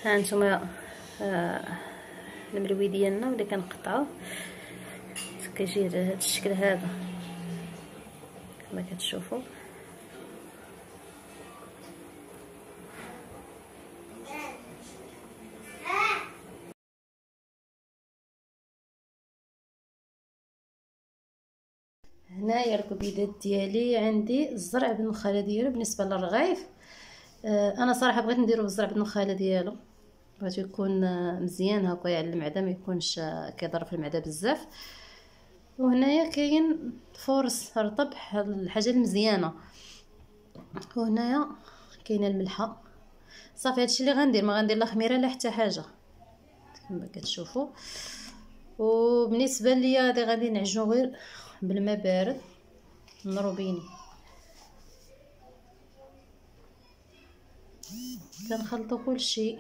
ها نتوما الملوي ديالنا اللي كنقطعوه كيجي على هذا الشكل هذا كما كتشوفوا. هنايا الكبيدات ديالي عندي الزرع بالنخاله ديالو. بالنسبه للرغيف انا صراحه بغيت نديرو بالزرع بالنخاله ديالو، بغيتو يكون مزيان هكا على المعده، ما يكونش كيضر في المعده بزاف. وهنايا كاين فرص رطب، الحاجه المزيانه. وهنايا كاينه الملحه. صافي هادشي اللي غندير، ما غندير لا خميره لا حتى حاجه كما كتشوفوا. وبالنسبه ليا غادي نعجنو غير بالماء بارد مروبيني. كنخلطوا كل شيء.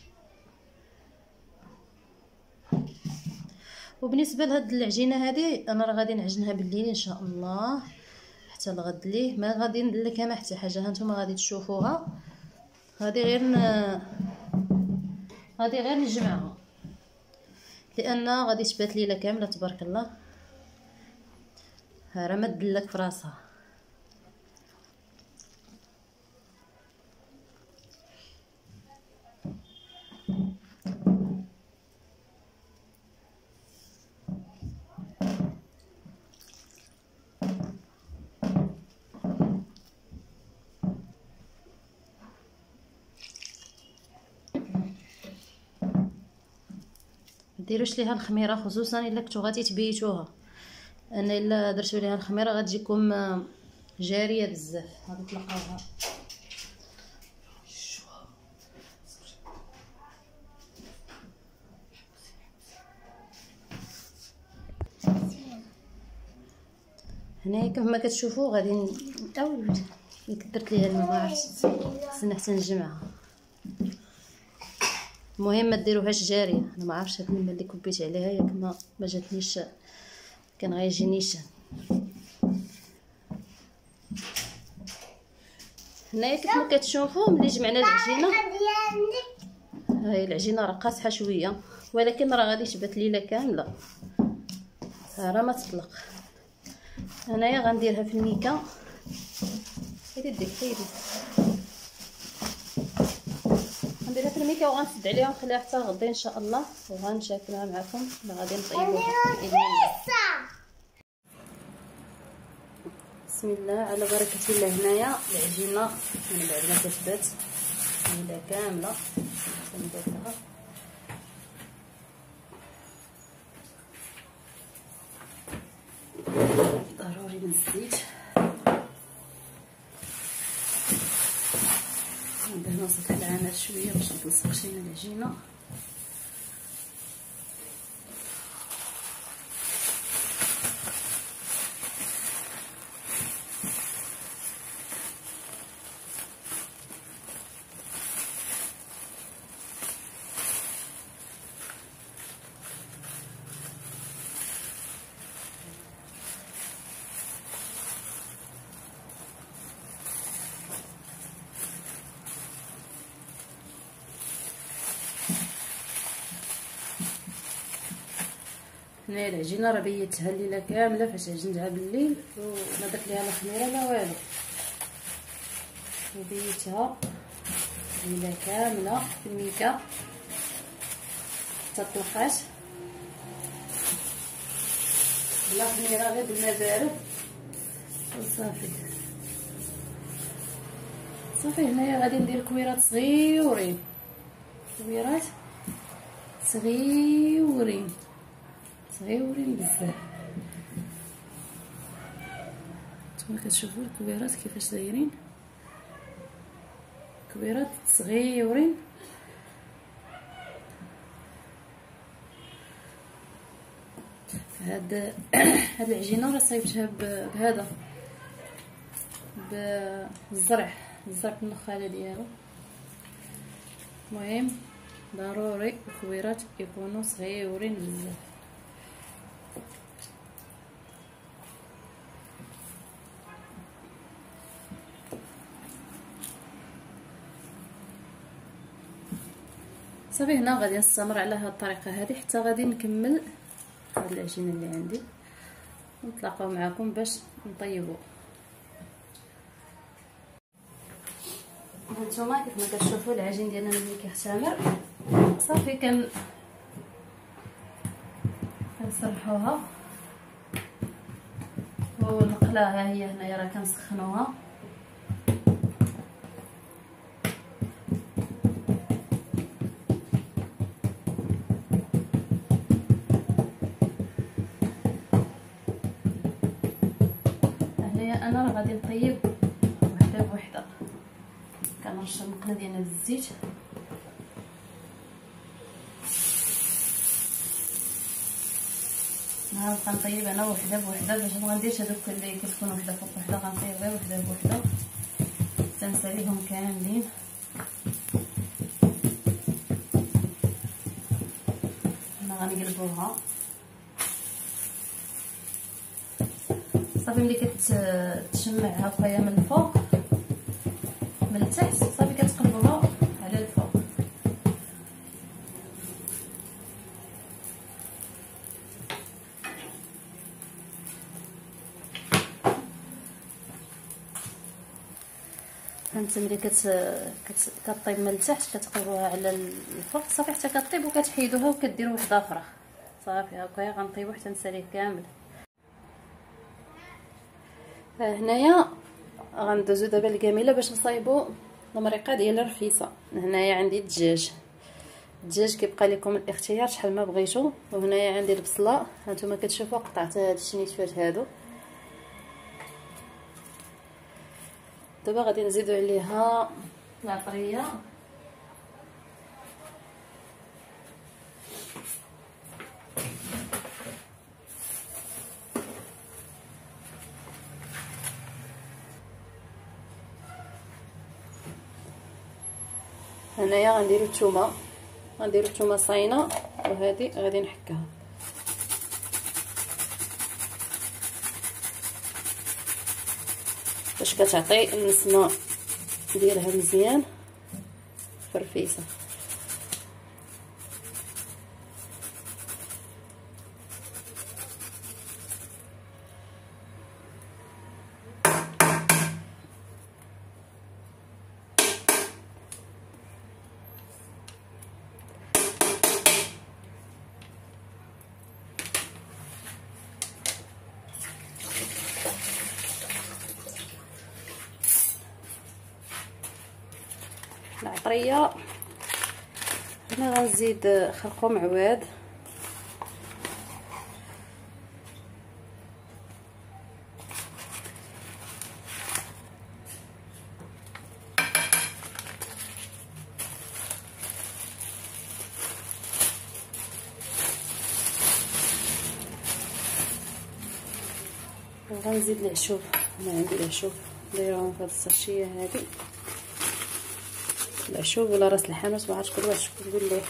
وبالنسبه لهاد العجينه هذه انا راه غادي نعجنها بالليل ان شاء الله حتى الغد ليه. ما غادي ندير لك ما حتى حاجه، هانتوما غادي تشوفوها. غادي غير نجمعها لان غادي تبات ليله كامله تبارك الله. ها راه ما تدلك في راسها. مديروش ليها الخميره خصوصا الا كنتو غادي تبيتوها. انا الا درتو ليها الخميره غتجيكم جاريه بزاف. غادي تلقاوها هنايا كما كتشوفوا. غادي درت ليها الماء، ما عرفتش خصنا حتى نجمعها. المهم ما ديروهاش جاريه. انا ما عرفتش هاد الماء اللي كبيت عليها ياك ما جاتنيش، كان غيجيني شان. هنايا كما كتشوفوا ملي جمعنا العجينه، هاي العجينه راه قاصحه شويه ولكن راه غادي تبات ليله كامله، راه ما تطلق. هنايا غنديرها في الميكا. يديك غنديرها في الميكا وغنسد عليها ونخليها حتى غدا ان شاء الله، وغنشاركها معكم اللي غادي نطيبوها باذن الله. بسم الله على بركه الله. هنايا العجينه من بعد ما كتبات ليله كامله كنديرها. ضروري من الزيت. ندهنو زيت العنب شويه باش تلصق شويه العجينه. هنايا العجينه راه بيتها الليله كامله فاش عجنتها بالليل وما درت ليها لا خميره لا والو، وبيتها الليله كامله في الميكا حتى طلقات بلا خميره غير بالماء بارد وصافي. صافي هنايا غادي ندير كويرات صغيورين، كويرات صغيورين بزاف. نتوما كتشوفوا الكويرات كيفاش دايرين، كويرات صغيورين. هاد العجينه راه صايبتها بهذا بالزرع بالنخاله ديالو. المهم ضروري الكويرات يكونوا صغيورين بزاف. صافي هنا غادي نستمر على هذه الطريقه هذه حتى غادي نكمل هاد العجينه اللي عندي، ونتلاقاو معكم باش نطيبو. هانتوما كيف ما كتشوفوا العجين ديالنا ملي كيختمر صافي كنصلحوها. والمقله ها هي هنايا راه كنسخنوها. هنايا انا راه غادي نطيب وحده بوحده. كنرش المقله ديالنا بالزيت، غنبقى نطيب انا وحده بوحده باش ما غنديرش هذوك اللي كتكون وحده فوق وحده، غنطيب غير وحده بوحده حتى نساليهم كاملين. هنا غنقلبوها صافي. ملي كتشمع هكايا من الفوق من التحت صافي كتقلبوها على الفوق. هانت ملي كطيب من التحت كتقلبوها على الفوق صافي حتى كطيب، وكتحيدوها وكديروا وحده اخرى صافي هكايا غنطيبو حتى نساليه كامل. هنايا غندوزو دابا الكاميله باش نصايبو المريقه ديال الرفيسه. هنايا عندي الدجاج كيبقى لكم الاختيار شحال ما بغيتو. وهنايا عندي البصله، هانتوما كتشوفوا قطعت هاد الشنيتفات هادو. دابا غادي نزيدو عليها العطريه، هنايا غنديرو الثومه صاينه، وهذه غادي نحكها. باش كتعطي النسمه ديالها مزيان في الرفيسه. العطريه هنا غنزيد خرقوم عواد، وغنزيد العشوب. هنا عندي العشوب دايرهم في هاد الساشيه هادي، العشوب ولا راس الحانوت ما عرفتش كل واحد شكون يقول ليه.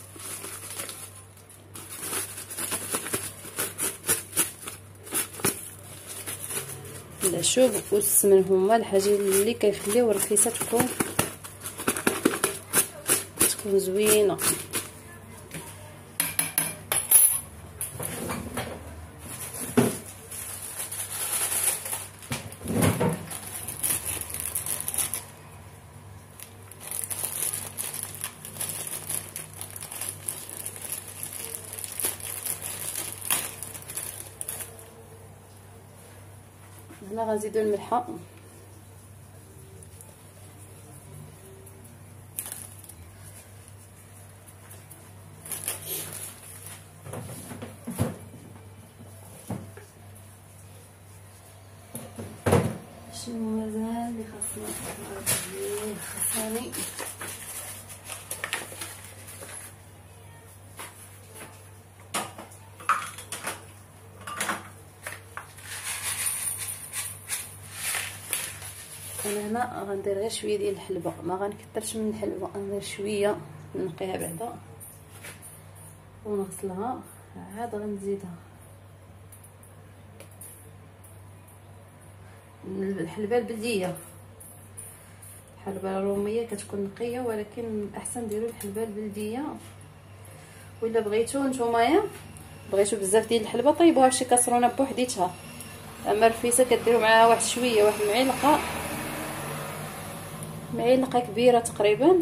العشوب والسمن هما الحاجه اللي كيخليو الرفيسه تكون زوينه. هنا غنزيدو الملحه، شنو مازال اللي خاصني انا هنا غندير غير شويه ديال الحلبه، ما غنكثرش من الحلبه، غندير شويه نقيها بعدا ونغسلها عاد غنزيدها. الحلبه البلديه الحلبه الروميه كتكون نقيه، ولكن احسن ديروا الحلبه البلديه. ولا بغيتو نتوما بغيتو بزاف ديال الحلبه طيبوها في شي كاسرونه بوحديتها. اما الرفيسه كديروا معاها واحد شويه، واحد معلقه كبيره تقريبا.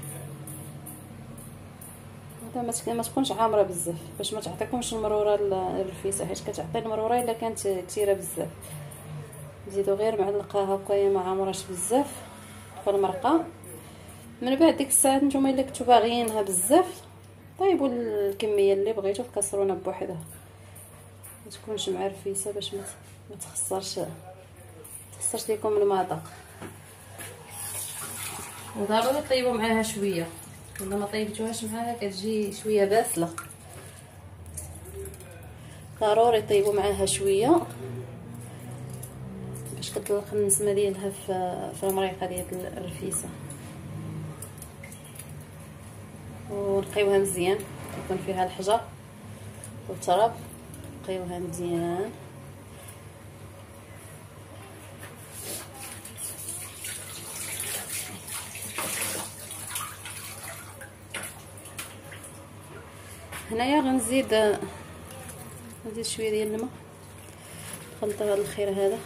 هذا ما تكونش عامره بزاف باش ما تعطيكمش المروره الرفيسه، حيت كتعطي المروره الا كانت كثيره بزاف. نزيدو غير معلقه هكايا ما عامراش بزاف في المرقه. من بعد ديك الساعه نتوما الا كنتو باغيينها بزاف طيبوا الكميه اللي بغيتو في كاسرونه بوحدها، ما تكونش مع رفيسه باش ما تخسرش ليكم المذاق. وضروري طيبوا معاها شويه، الا ما طيبتوهاش معاها كتجي شويه باسله. ضروري طيبوا معاها شويه باش كتطلق النسمه ديالها في المريقه ديال الرفيسه. ونقيوها مزيان، يكون فيها الحجر والتراب، نقيوها مزيان. هنايا غنزيد شويه ديال الماء، نخلط هذا الخير هذا.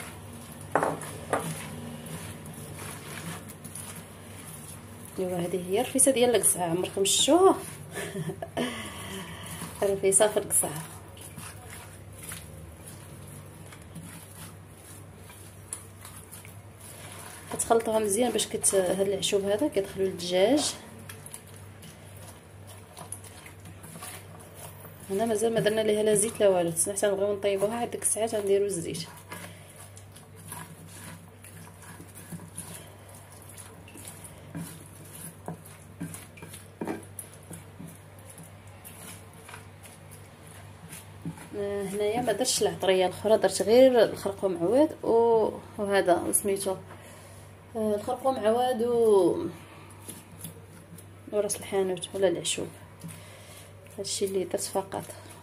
ايوا هذه هي الرفيسه ديال القزعه، عمركم شفتوها؟ الرفيسه في القزعه. كتخلطوها مزيان باش هاد العشوب هذا كيدخلوا للدجاج. هنا مازال ما درنا ليها لا زيت لا والو، حتى نبغيو نطيبوها عاد ديك الساعات غنديروا الزيت. هنايا ما درتش العطريه الاخرى، درت غير الخرقوم عواد وهذا وسميتو الخرقوم عواد وراس الحانوت ولا العشوب. هادشي اللي درت فقط.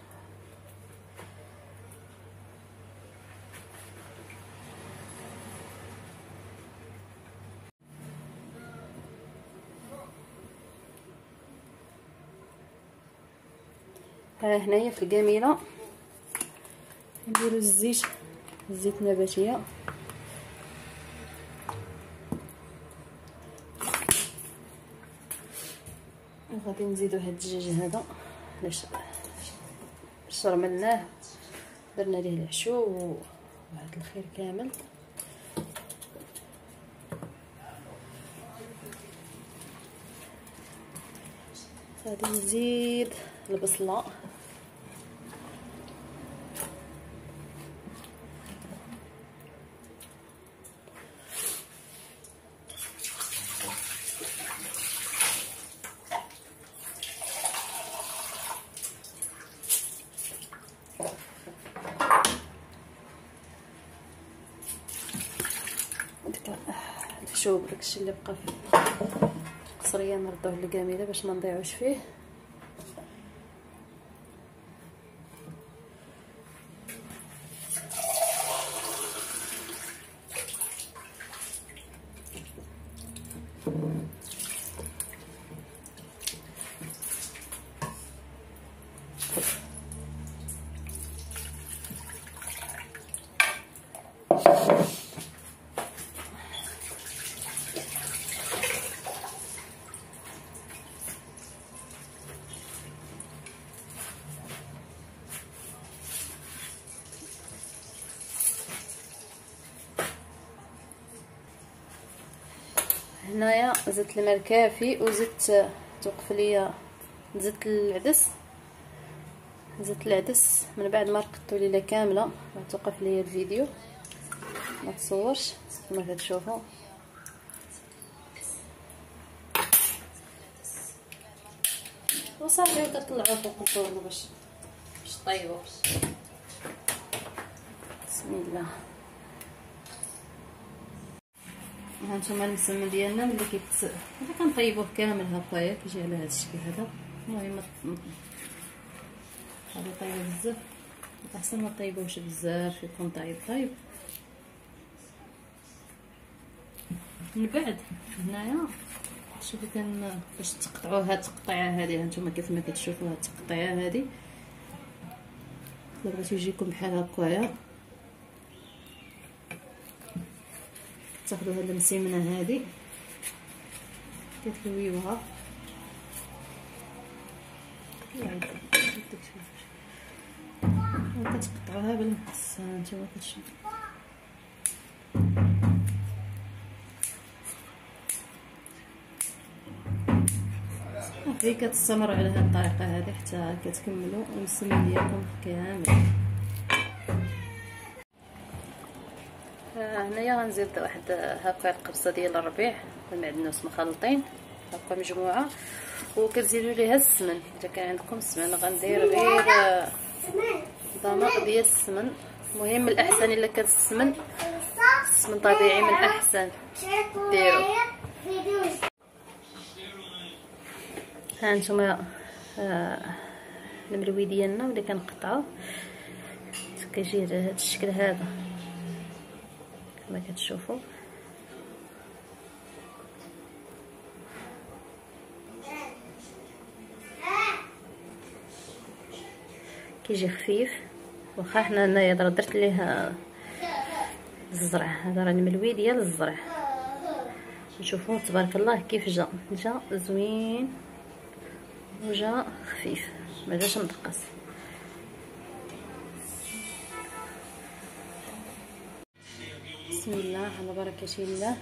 ها هنايا في القاميله نديرو الزيت النباتيه. وغادي نزيدو هاد الدجاج هذا باش رملناه، درنا ليه العشو وهاد الخير كامل. غادي نزيد البصله، العشوب داكشي اللي بقى في القصريه نردوه للقاميله باش ما نضيعوش فيه. هنايا زدت الماء الكافي وزدت توقف ليا زدت العدس من بعد ما رقدتو ليله كامله. توقف ليا الفيديو ما تصورش كما كتشوفوا. وصافي كطلعوه فوق الفرن باش طيبوا. بسم الله. هانتوما المسمن ديالنا ملي كنطيبوه كامل هكايا كيجي على هذا الشكل هذا. المهم هذا طيب بزاف، احسن ما طيبوش بزاف يكون طيب. من بعد هنايا شوفوا باش تقطعوا هاد التقطيعه هذه هانتوما كيف ما كتشوفوا هاد التقطيعه هذه. الا بغيتو يجيكم بحال هكايا تاخذوا هاد المسيمنه هذه كتلويوها وكتقطعوها بالمقص. هانتوما كتشوفوا صافي كتستمروا على هذه الطريقه هذه حتى كتكملوا المسمن ديالكم كامل. هنايا غنزيد واحد هكا القبصه ديال الربيع والمعدنوس مخلطين هكا مجموعه، وكتزيدوا ليها السمن. اذا كان عندكم السمن غندير غير ضماق ديال السمن. المهم الاحسن الا كان السمن طبيعي من الاحسن ديروا. ها نتوما الملوي ديالنا ولا كنقطعوه كيجي على هذا الشكل هذا كما كتشوفوا. كيجي خفيف، واخا حنا هنايا درت ليه الزرع. هذا راه الملوي ديال الزرع. نشوفوا تبارك الله كيف جا زوين وجا خفيف ما جاش مدقص. بسم الله على بركه الله.